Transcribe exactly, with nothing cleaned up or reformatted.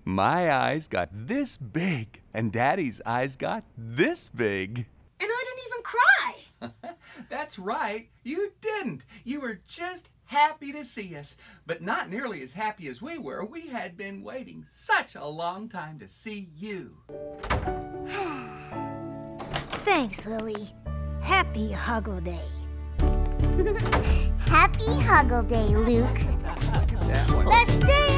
My eyes got this big, and Daddy's eyes got this big. And I didn't even cry. That's right, you didn't. You were just happy to see us, but not nearly as happy as we were. We had been waiting such a long time to see you. Thanks, Lili. Happy Huggle Day. Happy Huggle Day, Luke. Let's stay